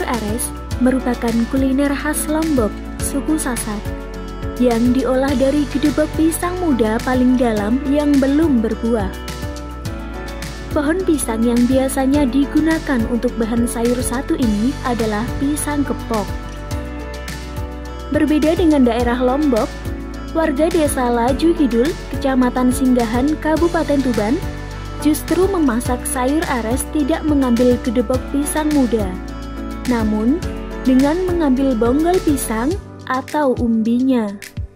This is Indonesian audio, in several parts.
ares merupakan kuliner khas Lombok, suku Sasak, yang diolah dari gedebok pisang muda paling dalam yang belum berbuah. Pohon pisang yang biasanya digunakan untuk bahan sayur satu ini adalah pisang kepok. Berbeda dengan daerah Lombok, warga desa Laju Kidul, Kecamatan Singgahan, Kabupaten Tuban, justru memasak sayur ares tidak mengambil gedebok pisang muda, namun dengan mengambil bonggol pisang atau umbinya.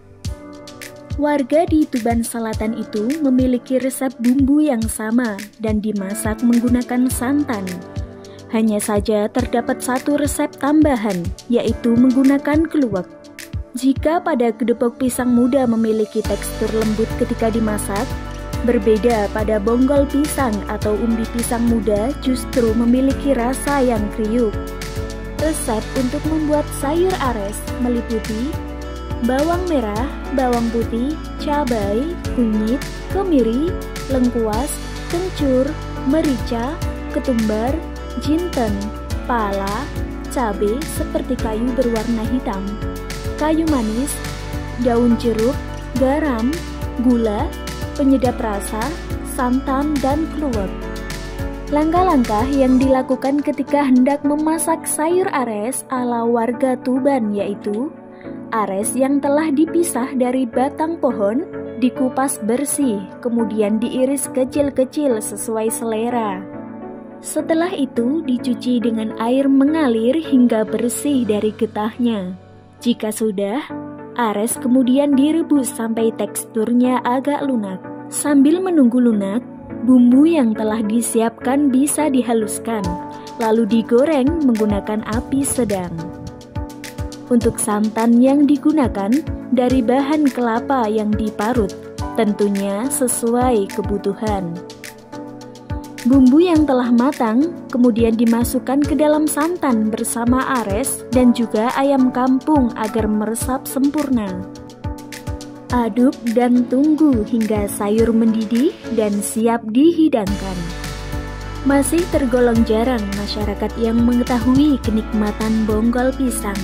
Warga di Tuban Selatan itu memiliki resep bumbu yang sama dan dimasak menggunakan santan. Hanya saja terdapat satu resep tambahan, yaitu menggunakan keluak. Jika pada gedebok pisang muda memiliki tekstur lembut ketika dimasak, berbeda pada bonggol pisang atau umbi pisang muda justru memiliki rasa yang kriuk. Resep untuk membuat sayur ares meliputi bawang merah, bawang putih, cabai, kunyit, kemiri, lengkuas, kencur, merica, ketumbar, jinten, pala, cabai seperti kayu berwarna hitam, kayu manis, daun jeruk, garam, gula, penyedap rasa, santan, dan keluak. Langkah-langkah yang dilakukan ketika hendak memasak sayur ares ala warga Tuban yaitu ares yang telah dipisah dari batang pohon dikupas bersih, kemudian diiris kecil-kecil sesuai selera. Setelah itu dicuci dengan air mengalir hingga bersih dari getahnya. Jika sudah, ares kemudian direbus sampai teksturnya agak lunak. Sambil menunggu lunak, bumbu yang telah disiapkan bisa dihaluskan, lalu digoreng menggunakan api sedang. Untuk santan yang digunakan dari bahan kelapa yang diparut, tentunya sesuai kebutuhan. Bumbu yang telah matang kemudian dimasukkan ke dalam santan bersama ares dan juga ayam kampung agar meresap sempurna. Aduk dan tunggu hingga sayur mendidih dan siap dihidangkan. Masih tergolong jarang masyarakat yang mengetahui kenikmatan bonggol pisang.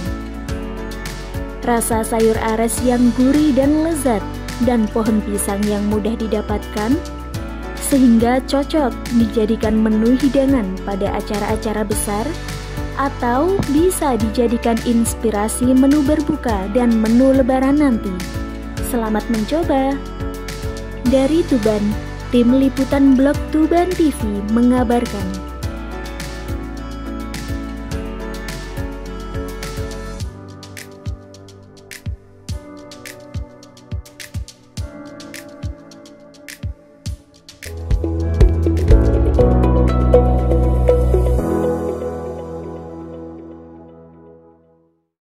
Rasa sayur ares yang gurih dan lezat dan pohon pisang yang mudah didapatkan, sehingga cocok dijadikan menu hidangan pada acara-acara besar atau bisa dijadikan inspirasi menu berbuka dan menu lebaran nanti. Selamat mencoba. Dari Tuban, tim liputan blog Tuban TV mengabarkan.